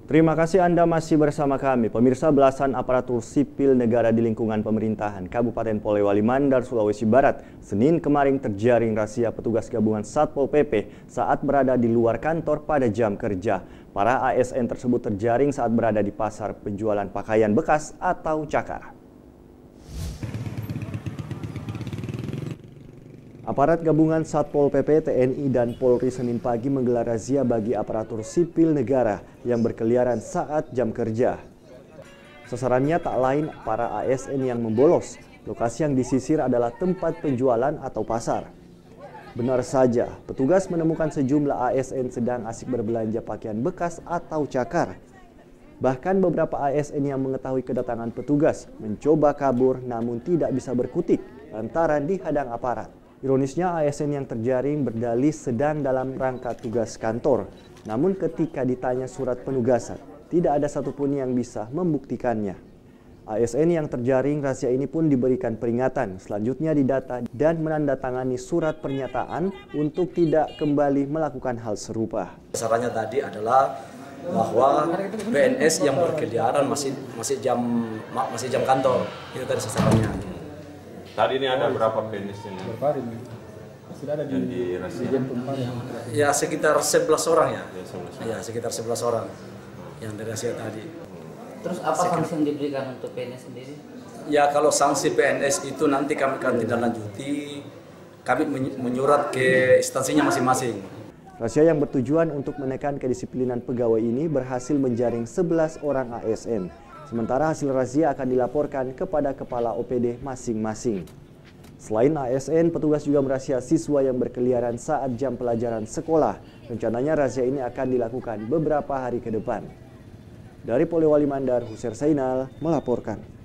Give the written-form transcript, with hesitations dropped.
Terima kasih Anda masih bersama kami. Pemirsa, belasan aparatur sipil negara di lingkungan pemerintahan Kabupaten Polewali Mandar, Sulawesi Barat, Senin kemarin terjaring razia petugas gabungan Satpol PP saat berada di luar kantor pada jam kerja. Para ASN tersebut terjaring saat berada di pasar penjualan pakaian bekas atau cakar. Aparat gabungan Satpol PP, TNI, dan Polri Senin pagi menggelar razia bagi aparatur sipil negara yang berkeliaran saat jam kerja. Sasarannya tak lain para ASN yang membolos. Lokasi yang disisir adalah tempat penjualan atau pasar. Benar saja, petugas menemukan sejumlah ASN sedang asik berbelanja pakaian bekas atau cakar. Bahkan beberapa ASN yang mengetahui kedatangan petugas mencoba kabur namun tidak bisa berkutik lantaran dihadang aparat. Ironisnya, ASN yang terjaring berdalih sedang dalam rangka tugas kantor. Namun ketika ditanya surat penugasan, tidak ada satupun yang bisa membuktikannya. ASN yang terjaring razia ini pun diberikan peringatan, selanjutnya didata dan menandatangani surat pernyataan untuk tidak kembali melakukan hal serupa. Sarannya tadi adalah bahwa PNS yang berkeliaran masih jam kantor. Itu tadi sasarannya. Tadi ini ada berapa PNS yang sudah ada di ya sekitar 11 orang ya. Ya sekitar 11 orang yang dari razia tadi. Terus apa sanksi yang diberikan untuk PNS sendiri? Ya kalau sanksi PNS itu nanti kami akan tindak lanjuti, kami menyurat ke instansinya masing-masing. Razia yang bertujuan untuk menekan kedisiplinan pegawai ini berhasil menjaring 11 orang ASN. Sementara hasil razia akan dilaporkan kepada kepala OPD masing-masing. Selain ASN, petugas juga merazia siswa yang berkeliaran saat jam pelajaran sekolah. Rencananya razia ini akan dilakukan beberapa hari ke depan. Dari Polewali Mandar, Huser Zainal melaporkan.